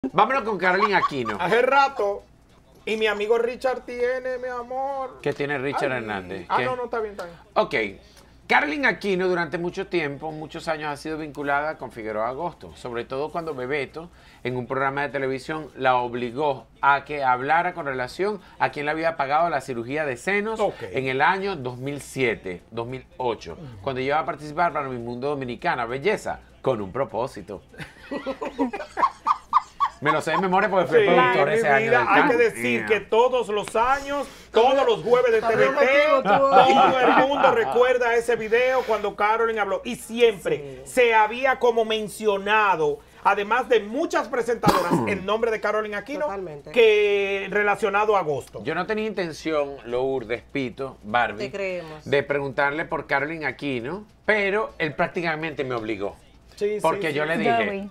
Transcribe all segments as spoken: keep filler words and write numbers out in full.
Vámonos con Carolyn Aquino. Hace rato, y mi amigo Richard tiene, mi amor. ¿Qué tiene Richard Ay. Hernández? Ah, ¿Qué? no, no, está bien, está bien. Ok. Carolyn Aquino durante mucho tiempo, muchos años ha sido vinculada con Figueroa Agosto, sobre todo cuando Bebeto, en un programa de televisión, la obligó a que hablara con relación a quien le había pagado la cirugía de senos Okay. en el año dos mil siete, dos mil ocho, uh-huh. cuando iba a participar para Mi Mundo Dominicana, Belleza, con un propósito. Me lo sé de memoria porque fui Sí, productor ese mi año. vida, Del hay canto. que decir Yeah. que todos los años, todos los jueves de T V T, todo el mundo recuerda ese video cuando Carolyn habló. Y siempre sí. se había como mencionado, además de muchas presentadoras, el nombre de Carolyn Aquino, Totalmente. que relacionado a Agosto. Yo no tenía intención, Lourdes, Pito, Barbie, Te creemos. de preguntarle por Carolyn Aquino, pero él prácticamente me obligó. Sí, porque sí, yo sí. le dije...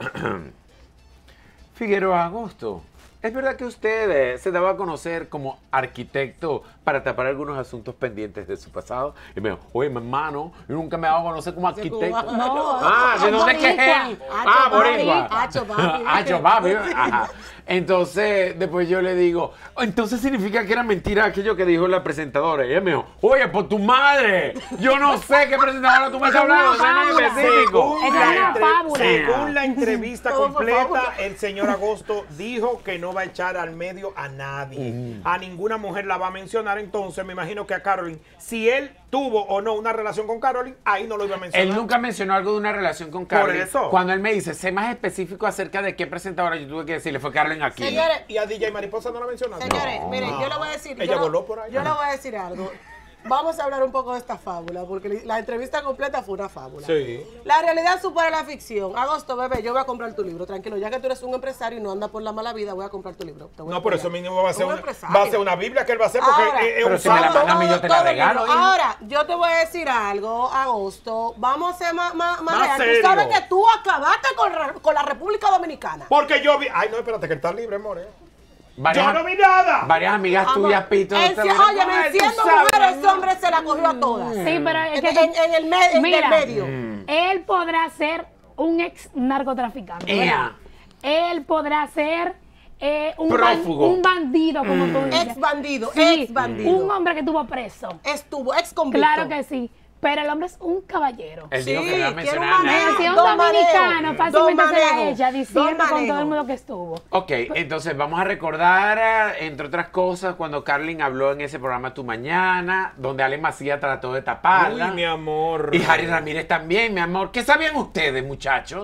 Figueroa Agosto, ¿es verdad que usted eh, se daba a conocer como arquitecto para tapar algunos asuntos pendientes de su pasado? Y me dijo, oye, mi hermano, yo nunca me he dado a conocer como arquitecto. No, ah, ¿de dónde es que es él? Ah, boricua. Hacho, papi. Hacho, papi. Ajá. Entonces, después yo le digo, entonces significa que era mentira aquello que dijo la presentadora. Y ella me dijo, oye, por tu madre, yo no sé qué presentadora tú me estás hablando, no sé nada específico. Según, Es la, una entre- fábula. según la entrevista Todo fue completa, fábula. el señor Agosto dijo que no va a echar al medio a nadie. Mm. A ninguna mujer la va a mencionar. Entonces, me imagino que a Carolyn, si él tuvo o no una relación con Carolyn, ahí no lo iba a mencionar. Él nunca mencionó algo de una relación con Carolyn. Por eso. Cuando él me dice, sé más específico acerca de qué presentadora, yo tuve que decirle, fue Carolyn Aquino. Señores, Y a D J Mariposa no la mencionaron. Señores, No. miren, yo le voy a decir. Ella yo voló le- por ahí. Yo le voy a decir algo. Vamos a hablar un poco de esta fábula, porque la entrevista completa fue una fábula. Sí. La realidad supera la ficción. Agosto, bebé, yo voy a comprar tu libro. Tranquilo, ya que tú eres un empresario y no andas por la mala vida, voy a comprar tu libro. Te voy a No, por apoyar. eso mínimo va a ser Un una, empresario. va a ser una Biblia que él va a hacer porque Ahora, es, es pero un si me la santo. mandan a mí, yo te la Todo el regalo. libro. Ahora, yo te voy a decir algo, Agosto. Vamos a ser más, más, más Más real. serio. Tú sabes que tú acabaste con, re- con la República Dominicana. Porque yo vi. Ay, no, espérate, que él está libre, more. Varias, Yo no vi nada. varias amigas Amor, tuyas, Pito. en- te van a- Oye, Ay, tú siendo sabes, mujer, ese amor. hombre se la cogió a todas. Sí, pero es En, que en- en el, me- en Mira, el medio. él podrá ser un ex narcotraficante, Ea. ¿verdad? Él podrá ser eh, un, ban- Prófugo. un bandido, como tú dices. Ex bandido, Sí, ex bandido. un hombre que estuvo preso. Estuvo ex convicto. Claro que sí, pero el hombre es un caballero. Él dijo Sí, que no iba a tiene un mencionar manejo. nada. Nación Don dominicana Manejo, fácilmente Don se la Manejo, echa diciendo Don con todo Manejo. el mundo que estuvo. Ok, entonces vamos a recordar, eh, entre otras cosas, cuando Carolyn habló en ese programa Tu Mañana, donde Ale Macías trató de taparla. Uy, mi amor. Y Harry Ramírez también, mi amor. ¿Qué sabían ustedes, muchachos?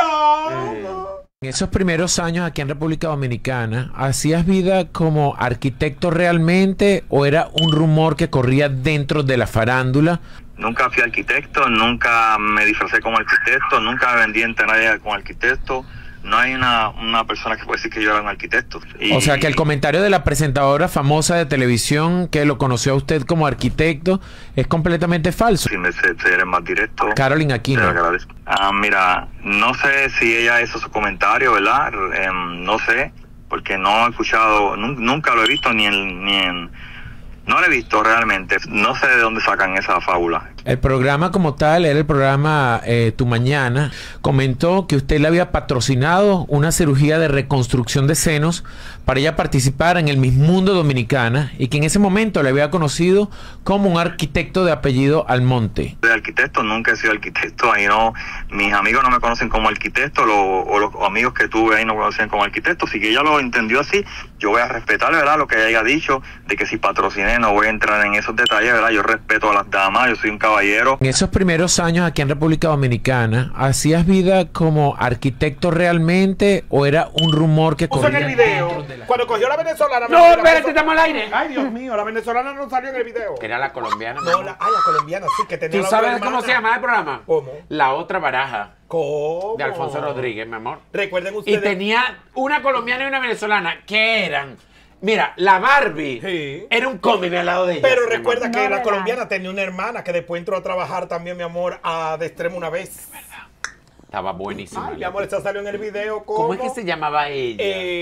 ¡Tíralo! En esos primeros años aquí en República Dominicana, ¿hacías vida como arquitecto realmente o era un rumor que corría dentro de la farándula? Nunca fui arquitecto, nunca me disfracé como arquitecto, nunca me vendí en nadie como arquitecto. No hay una, una persona que puede decir que yo era un arquitecto. Y- O sea que el comentario de la presentadora famosa de televisión que lo conoció a usted como arquitecto es completamente falso. Si me sé ser más directo, Carolyn te Aquino. lo agradezco. Ah, mira, no sé si ella hizo su comentario, ¿verdad? Em, no sé, porque no he escuchado, nun- nunca lo he visto ni en, ni en... No lo he visto realmente. No sé de dónde sacan esa fábula. El programa como tal era el programa eh, Tu Mañana. Comentó que usted le había patrocinado una cirugía de reconstrucción de senos para ella participar en el Miss Mundo Dominicana y que en ese momento le había conocido como un arquitecto de apellido Almonte. De arquitecto, nunca he sido arquitecto. Ahí no, mis amigos no me conocen como arquitecto, lo- o los amigos que tuve ahí no me conocen como arquitecto. Si que ella lo entendió así, yo voy a respetar, ¿verdad? Lo que ella haya dicho, de que si patrociné, no voy a entrar en esos detalles, ¿verdad? Yo respeto a las damas, yo soy un caballero. En esos primeros años aquí en República Dominicana, ¿hacías vida como arquitecto realmente o era un rumor que Puso en corría el video. dentro de la... Cuando cogió la venezolana. No, la espérate, puso- estamos al aire. Ay, Dios mío, la venezolana no salió en el video. Era la colombiana. No, la, ay, la colombiana, sí, que tenía ¿Tú la sabes otra cómo hermana. se llama el programa? ¿Cómo? La Otra Baraja, ¿Cómo? de Alfonso Rodríguez, mi amor. Recuerden Y ustedes. tenía una colombiana y una venezolana que eran... Mira, la Barbie Sí. era un cómic al lado de ella. Pero mi amor. recuerda que No, la ¿verdad? colombiana tenía una hermana que después entró a trabajar también, mi amor, a de extremo una vez. Estaba buenísima. Ay, mi amor, esta salió en el video como... ¿Cómo es que se llamaba ella? Eh,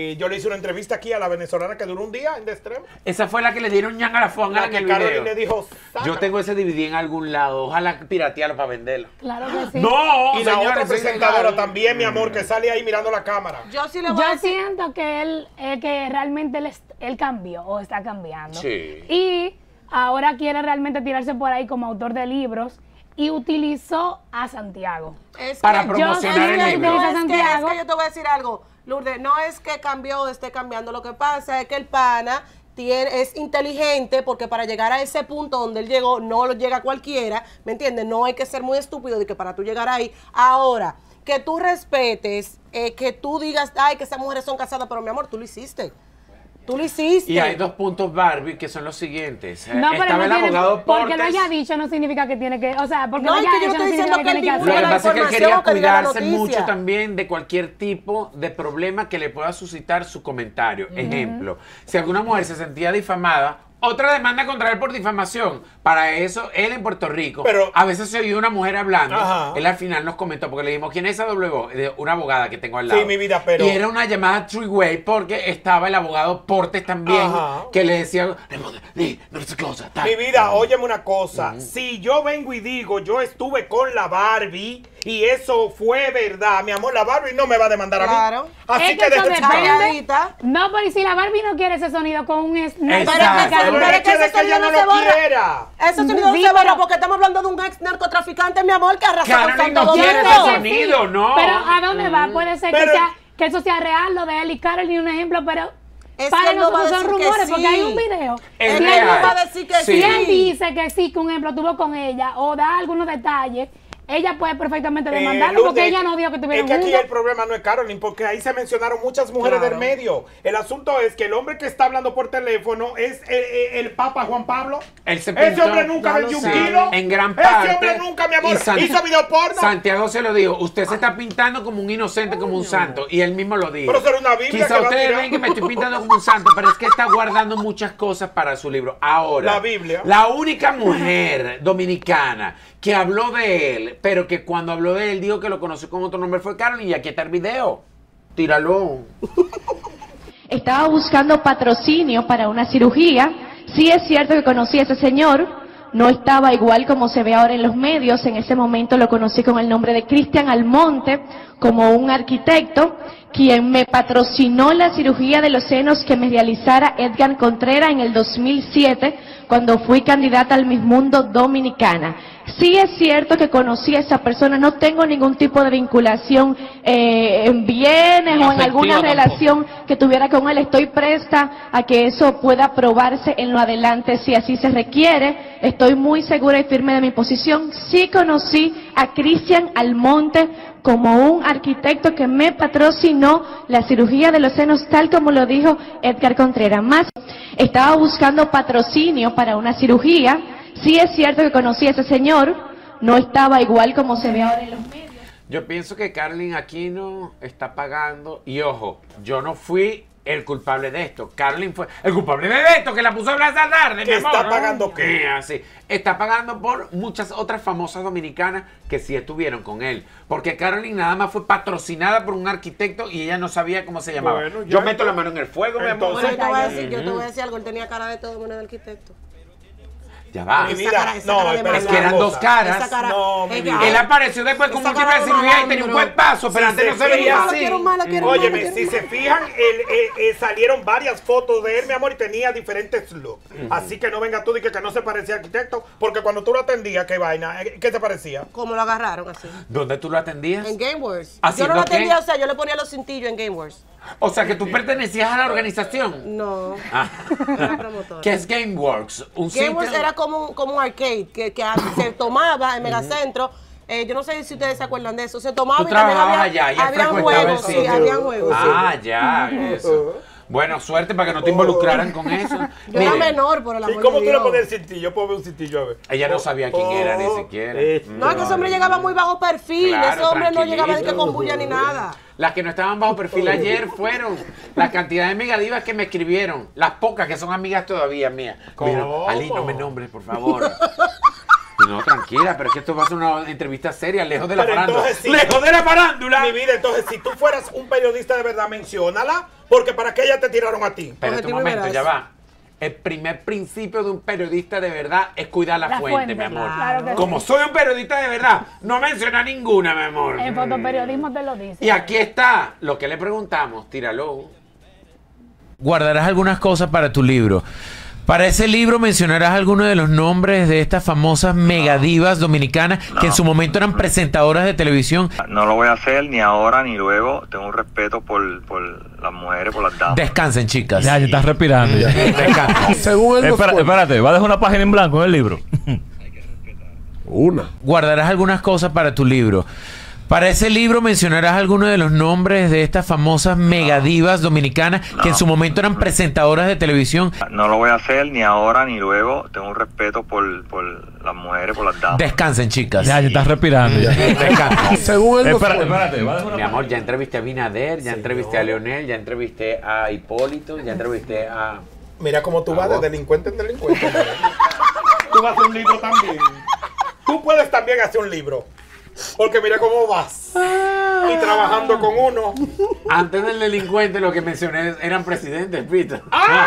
eh, yo le hice una entrevista aquí a la venezolana que duró un día en de extremo. Esa fue la que le dieron ñan a la fonga en que el Carolyn video. le dijo, Yo tengo ese D V D en algún lado. Ojalá piratearlo para venderlo. Claro que sí. No, y la señores, otra es presentadora ilegal. también, mi amor, que sale ahí mirando la cámara. Yo sí le voy Yo a decir. siento que él, eh, que realmente él, est- él cambió o está cambiando. Sí. Y ahora quiere realmente tirarse por ahí como autor de libros y utilizó a Santiago. Es Para que- promocionar es el que- libro. No, es que, Santiago. es que yo te voy a decir algo, Lourdes, no es que cambió o esté cambiando, lo que pasa es que el pana tiene, es inteligente porque para llegar a ese punto donde él llegó, no lo llega cualquiera, ¿me entiendes? No hay que ser muy estúpido de que para tú llegar ahí, ahora, que tú respetes, eh, que tú digas, ay, que esas mujeres son casadas, pero mi amor, tú lo hiciste. Tú lo hiciste. Y hay dos puntos, Barbie, que son los siguientes. No, pero Estaba no el tiene, abogado porque lo Portes. haya dicho no significa que tiene que, o sea, porque No, lo es haya que yo dicho no no estoy significa diciendo que que tiene él que Lo divulgue que hacerlo. la pasa es que él información quería que diga la cuidarse mucho noticia. también de cualquier tipo de problema que le pueda suscitar su comentario. Ejemplo, si alguna mujer se sentía difamada, otra demanda contra él por difamación. Para eso, él en Puerto Rico, Pero- a veces se oyó una mujer hablando. Ajá. Él al final nos comentó, porque le dijimos, ¿quién es esa doble voz? De una abogada que tengo al lado. Sí, mi vida, pero- Y era una llamada three-way porque estaba el abogado Portes también, Ajá. que le decía, "Di, no sé qué cosa, tal". Mi vida, óyeme una cosa. Si yo vengo y digo, yo estuve con la Barbie y eso fue verdad, mi amor, la Barbie no me va a demandar a Claro. mí. Así Es que, que eso deje- depende. Calladita. No, pero ¿y si la Barbie no quiere ese sonido con un snap? Exacto. Pero Pero el es que hecho de ese que ella sonido no no se lo borra. quiera. Ese sonido Sí, no se borra pero- porque estamos hablando de un ex narcotraficante, mi amor, que arrasó con Carolyn Santo no quiere Domingo. ese Que sí, sonido, no. Pero ¿a dónde va? Puede ser Pero- que, sea, que eso sea real, lo de él y Carolyn, un ejemplo, pero Es para que él no va a nosotros son decir que rumores sí. porque hay un video. Es Él Si no él, real. va a decir que Sí. sí. si él dice que sí, que un ejemplo tuvo con ella o da algunos detalles, ella puede perfectamente Eh, demandarlo porque Lourdes, ella no dijo que es tuvieron que aquí juntos. el problema no es Carolyn, porque ahí se mencionaron muchas mujeres Claro. del medio. El asunto es que el hombre que está hablando por teléfono es el, el- el Papa Juan Pablo. Él se Ese pintó- hombre nunca Ya vendió lo un sé. kilo. En gran parte. Ese hombre nunca, mi amor, y San- hizo video porno. Santiago se lo dijo, usted se está pintando como un inocente, como un santo. Y él mismo lo dijo. Pero eso era una Biblia Quizá que va a ustedes tirar. ven que me estoy pintando como un santo, pero es que está guardando muchas cosas para su libro. Ahora, La Biblia. la única mujer dominicana que habló de él, pero que cuando habló de él dijo que lo conoció con otro nombre fue Carolyn. Y aquí está el video. Tíralo. Estaba buscando patrocinio para una cirugía. Sí es cierto que conocí a ese señor. No estaba igual como se ve ahora en los medios. En ese momento lo conocí con el nombre de Cristian Almonte, como un arquitecto, quien me patrocinó la cirugía de los senos que me realizara Edgar Contreras en el dos mil siete, cuando fui candidata al Miss Mundo Dominicana. Sí es cierto que conocí a esa persona, no tengo ningún tipo de vinculación eh, en bienes o en alguna relación que tuviera con él. Estoy presta a que eso pueda probarse en lo adelante si así se requiere. Estoy muy segura y firme de mi posición. Sí conocí a Cristian Almonte como un arquitecto que me patrocinó la cirugía de los senos, tal como lo dijo Edgar Contreras. Más, estaba buscando patrocinio para una cirugía. Sí es cierto que conocí a ese señor, no estaba igual como se ve ahora en los medios. Yo pienso que Carolyn Aquino está pagando, y ojo, yo no fui el culpable de esto. Carolyn fue el culpable de esto, que la puso a hablar esa tarde, mi ¿Que amor. está pagando qué? Sí, así. Está pagando por muchas otras famosas dominicanas que sí estuvieron con él. Porque Carolyn nada más fue patrocinada por un arquitecto y ella no sabía cómo se llamaba. Bueno, ya yo meto está. la mano en el fuego, mi amor. Entonces- Bueno, yo te voy a decir, yo te voy a decir algo, él tenía cara de todo menos de arquitecto. Ya va. Mi Esa vida, cara- esa no, cara de espera, Es que eran una dos cosa. caras. Esa cara- No, mi es vida. que- Él apareció después con Esa múltiples cara de cirugías y tenía un malandro. buen paso, pero Sí, antes se no se veía veía. así. Quiero mala, quiero mala, Óyeme, quiero si mala. se fijan, él, eh, eh, salieron varias fotos de él, mi amor, y tenía diferentes looks. Así que no venga tú y que, que no se parecía a arquitecto, porque cuando tú lo atendías, qué vaina, eh, ¿qué te parecía? Como lo agarraron así. ¿Dónde tú lo atendías? En GameWars. Yo ¿Haciendo no lo qué? atendía, o sea, yo le ponía los cintillos en GameWars. O sea, que tú pertenecías a la organización. No. Ah. Era promotora. ¿Qué es GameWorks? Un GameWars sitio- era como un, como un arcade que, que se tomaba en Megacentro. Eh, yo no sé si ustedes se acuerdan de eso. Se tomaba Tú y también trabajabas había, allá, ya habían frecuentaba juegos, el sí, sitio. habían juegos. Ah, ya, eso. Bueno, suerte para que no te involucraran con eso. Yo era Mire, menor, por el amor ¿Y cómo de tú le Dios. pones el cintillo? Yo puedo ver un cintillo, a ver. ella no sabía quién era ni Oh, siquiera. eh, No, es que ese hombre llegaba muy bajo perfil. Claro, ese hombre no llegaba de que tranquilito. con bulla ni nada. Las que no estaban bajo perfil ayer fueron la cantidad de megadivas que me escribieron. Las pocas que son amigas todavía mías. ¿Cómo? Mira, Ali, no me nombres, por favor. No, tranquila, pero es que esto va a ser una entrevista seria, lejos de la Pero farándula. entonces, sí. ¡Lejos de la farándula! Mi vida, entonces, si tú fueras un periodista de verdad, menciónala, porque ¿para qué ya te tiraron a ti? Espérate un Objetivo y momento, veraz. ya va. El primer principio de un periodista de verdad es cuidar la, La fuente, fuente, mi amor. claro que sí. Como soy un periodista de verdad, no menciona ninguna, mi amor. En fotoperiodismo te lo dice. Y aquí está lo que le preguntamos, tíralo. Guardarás algunas cosas para tu libro. Para ese libro mencionarás algunos de los nombres de estas famosas megadivas dominicanas No. que en su momento eran presentadoras de televisión. No lo voy a hacer ni ahora ni luego. Tengo un respeto por, por las mujeres, por las damas. Descansen, chicas. Ya, ya estás respirando. Ya. Descansen. Según él no Espera- fue. espérate, va a dejar una página en blanco en el libro. Una. Guardarás algunas cosas para tu libro. Para ese libro mencionarás algunos de los nombres de estas famosas megadivas dominicanas que en su momento eran presentadoras de televisión. No lo voy a hacer ni ahora ni luego. Tengo un respeto por, por las mujeres, por las damas. Descansen, chicas. Ya, ya estás respirando. Ya. Descansen. Según él no Espera- fue. espérate, va a dejar una Mi amor, ya entrevisté a Binader, ya entrevisté a Leonel, ya entrevisté a Hipólito, ya entrevisté a... Mira cómo tú vas Ah, de vos. delincuente en delincuente. Tú vas a hacer un libro también. Tú puedes también hacer un libro. Porque mira cómo vas. Y trabajando con uno. Antes del delincuente lo que mencioné eran presidentes, Pito.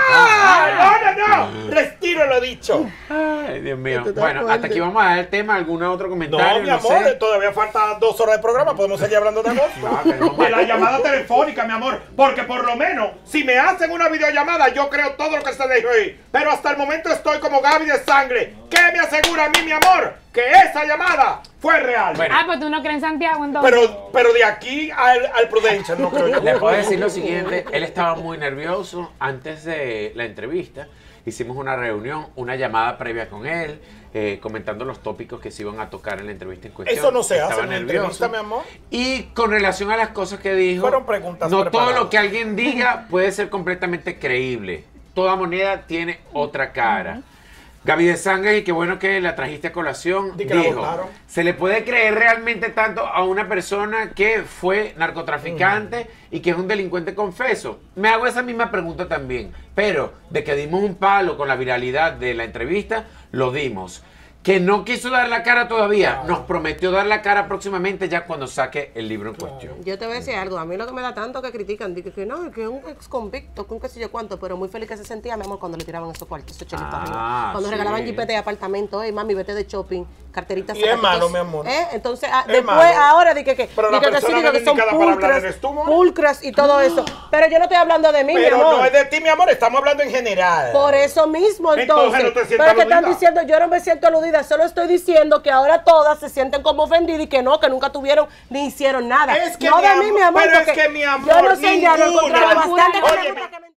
¡Ah! ¡No, no, no! Retiro lo dicho. Ay, Dios mío. ¿Te das Bueno, cuenta? hasta aquí vamos a dar el tema. ¿Algún otro comentario? No, mi amor, sé. todavía falta dos horas de programa. Podemos seguir hablando de Claro, agosto. tenemos De la más. llamada telefónica, mi amor. Porque por lo menos, si me hacen una videollamada, yo creo todo lo que se dijo ahí. Pero hasta el momento estoy como Gaby de sangre. ¿Qué me asegura a mí, mi amor? Que esa llamada fue real. Bueno. Ah, pues tú no crees en Santiago entonces. Pero, pero de aquí al, al Prudential, no creo yo. Le puedo decir lo siguiente, él estaba muy nervioso antes de la entrevista, hicimos una reunión, una llamada previa con él, eh, comentando los tópicos que se iban a tocar en la entrevista en cuestión. Eso no se Estaba hace en una nervioso. entrevista, mi amor. Y con relación a las cosas que dijo, Fueron preguntas no preparadas. todo lo que alguien diga puede ser completamente creíble. Toda moneda tiene otra cara. Gaby de Sangre, y qué bueno que la trajiste a colación, Di que la dijo, votaron. ¿se le puede creer realmente tanto a una persona que fue narcotraficante y que es un delincuente confeso? Me hago esa misma pregunta también, pero de que dimos un palo con la viralidad de la entrevista, lo dimos. Que no quiso dar la cara todavía, nos prometió dar la cara próximamente ya cuando saque el libro en cuestión. Yo te voy a decir algo, a mí lo que me da tanto que critican, dije que no, que es un ex convicto, que un qué sé yo cuánto, pero muy feliz que se sentía, mi amor, cuando le tiraban esos cuartos, esos chelitos Ah, arriba. Cuando sí. regalaban jipete de apartamento, hey, mami, vete de shopping, carteritas. Y es malo, mi amor. ¿Eh? Entonces, ah, Es después, malo. ahora dije que, Pero la dije que sí, persona dije que son indicada para hablar pulcras, eres tú, amor. pulcras y todo eso. Pero yo no estoy hablando de mí, Pero mi amor. no es de ti, mi amor, estamos hablando en general. Por eso mismo, Entonces, entonces. no te sientas pero que están aludida. diciendo, yo no me siento aludida, solo estoy diciendo que ahora todas se sienten como ofendidas y que no, que nunca tuvieron ni hicieron nada. Es que no mi de am- mí, mi amor, pero es porque que mi amor, yo no sé, ya lo he ninguna. encontrado bastante que me Óyeme, gusta que me-